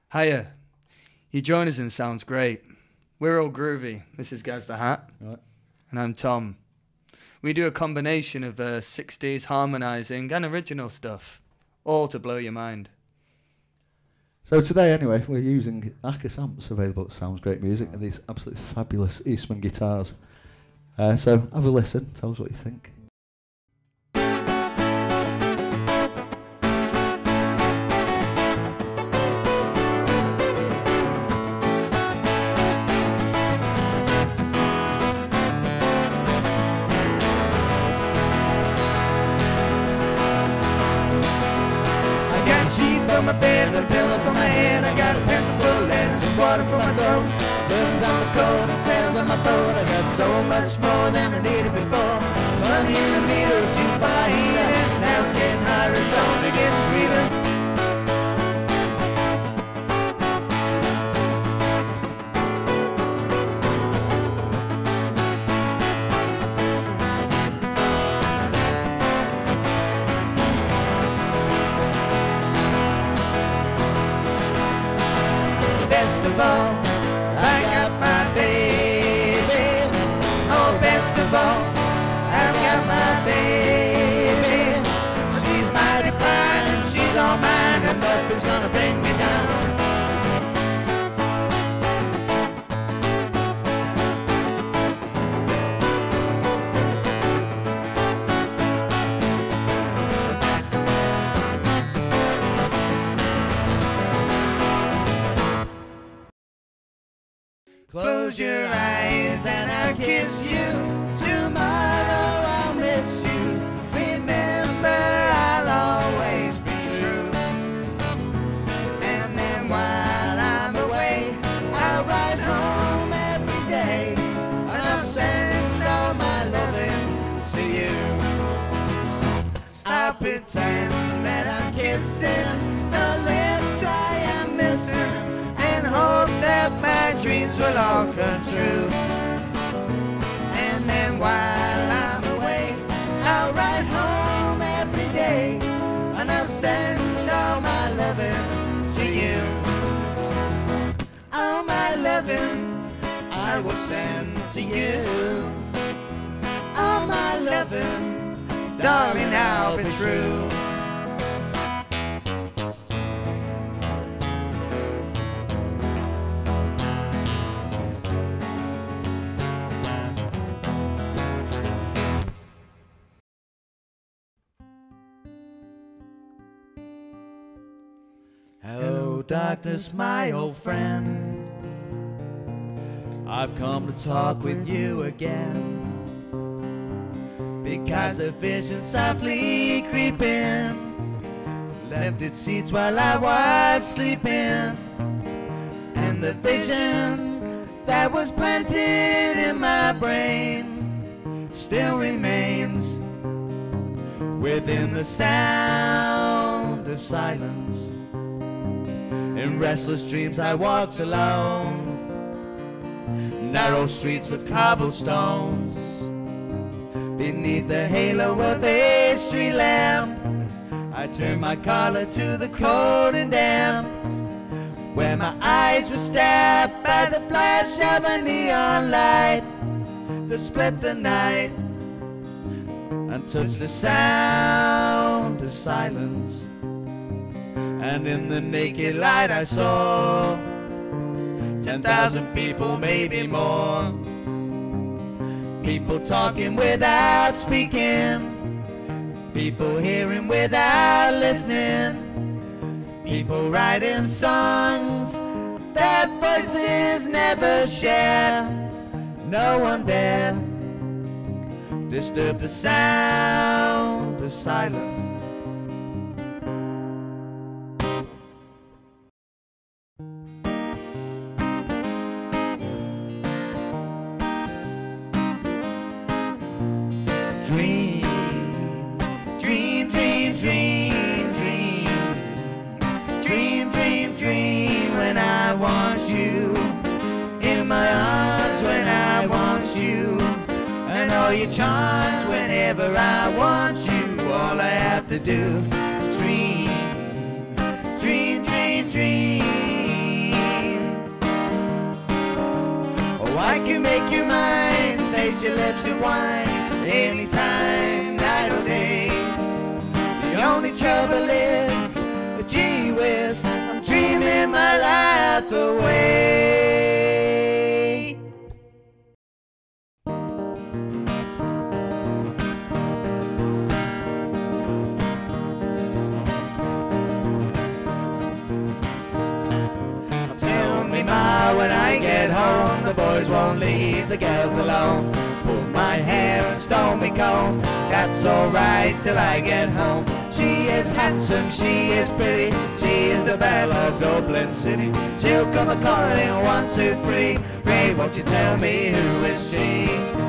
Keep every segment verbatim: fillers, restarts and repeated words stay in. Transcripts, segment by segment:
Hiya. You join us in Sounds Great. We're all groovy. This is Gaz the Hat. Right. And I'm Tom. We do a combination of uh, sixties harmonising and original stuff, all to blow your mind. So today, anyway, we're using Akkus amps available at Sounds Great Music and these absolutely fabulous Eastman guitars. Uh, so have a listen, tell us what you think. For my bed, a pillow for my head, I got a pencil full and some water for my throat. Buttons on my coat and sails on my boat. I got so much more than I needed before. Money in a meter to buy heater, and now it's getting hotter, it's only getting sweeter. Best of all, I got my baby. Oh, best of all, I've got my baby. She's mighty fine and she's all mine, and nothing's gonna bring me down. Close your eyes and I'll kiss you. Tomorrow I'll miss you. Remember, I'll always be true. And then while I'm away, I'll ride home every day, and I'll send all my loving to you. I'll pretend that I'm kissing the lips I am missing, and hope that my dreams will all come true. And then while I'm away, I'll ride home every day, and I'll send all my loving to you. All my loving I will send to you. All my loving, darling, I'll be true. Hello, darkness, my old friend. I've come to talk with you again, because a vision softly creeping left its seats while I was sleeping, and the vision that was planted in my brain still remains within the sound of silence. In restless dreams I walked alone, narrow streets of cobblestones, beneath the halo of a street lamp. I turned my collar to the cold and damp, where my eyes were stabbed by the flash of a neon light that split the night and touched the sound of silence. And in the naked light I saw ten thousand people, maybe more. People talking without speaking, people hearing without listening, people writing songs that voices never share. No one dared disturb the sound of silence. Dream, dream, dream, dream, dream, dream, dream, dream, when I want you in my arms, when I want you, and all your charms whenever I want you. All I have to do is dream, dream, dream, dream. I can make you mine, taste your lips and wine, anytime, night or day. The only trouble is, but gee whiz, I'm dreaming my life away. When I get home, the boys won't leave the girls alone. Pull my hair and stole me comb, that's alright till I get home. She is handsome, she is pretty, she is the belle of Dublin City. She'll come a-calling, one, two, three, pray won't you tell me who is she?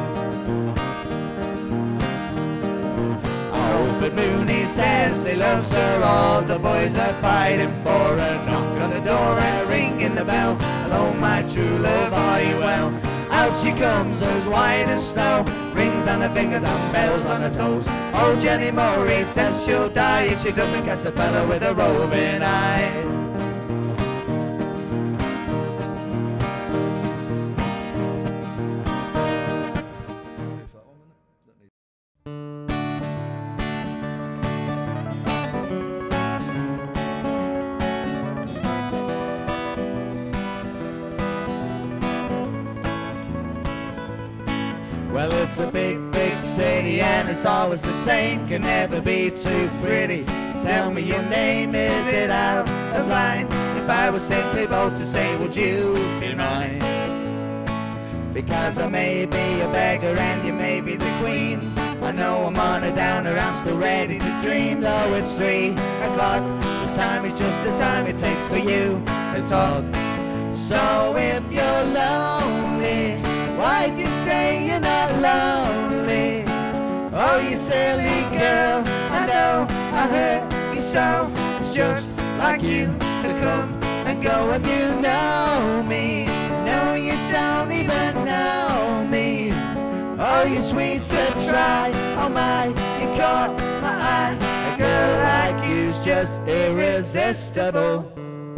Oh, but Mooney says he loves her, all the boys are fighting for her. Knock on the door and ring in the bell, hello my true love, are you well? Out she comes as white as snow, rings on her fingers and bells on her toes. Oh, Jenny Murray says she'll die if she doesn't catch a fella with a roving eye. Well, it's a big, big city and it's always the same, can never be too pretty. Tell me your name, is it out of line? If I was simply bold to say, would you be mine? Because I may be a beggar and you may be the queen. I know I'm on a downer, I'm still ready to dream. Though it's three o'clock, the time is just the time it takes for you to talk. So if you're lonely, why'd you say you're not lonely? Oh, you silly girl, I know I hurt you so. It's just like you to come and go if you know me. No, you don't even know me. Oh, you're sweet to try, oh my, you caught my eye. A girl like you's just irresistible.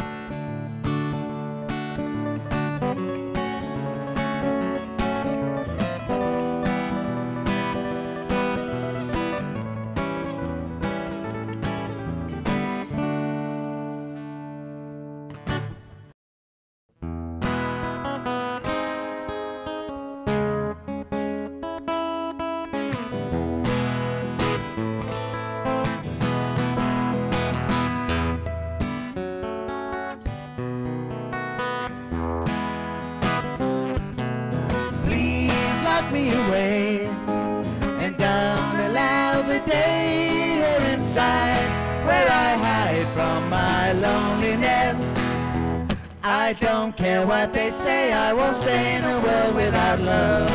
Me away and don't allow the day here inside where I hide from my loneliness. I don't care what they say, I won't stay in a world without love.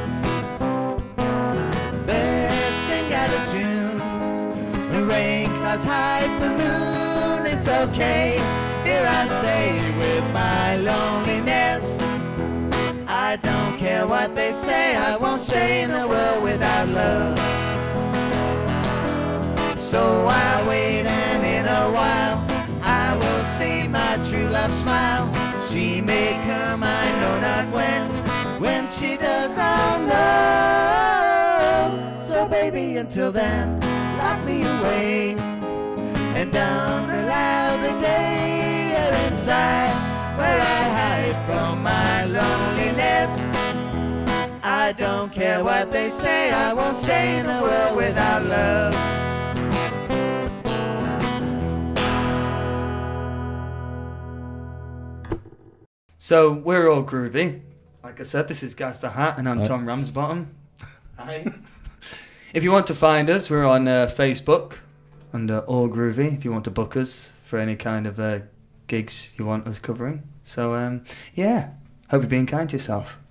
Birds sing out of tune, the rain clouds hide the moon. It's okay, here I stay with my loneliness. I don't care what they say, I won't stay in the world without love. So I wait and in a while I will see my true love smile. She may come, I know not when. When she does, I'll know. So baby, until then, lock me away and don't allow the day here inside where I hide from my loneliness. I don't care what they say, I won't stay in the world without love. So we're all groovy. Like I said, this is Gaz the Hat and I'm Hi. Tom Ramsbottom. Hi. If you want to find us, we're on uh, Facebook under All Groovy if you want to book us for any kind of uh, gigs you want us covering. So, um, yeah, hope you're being kind to yourself.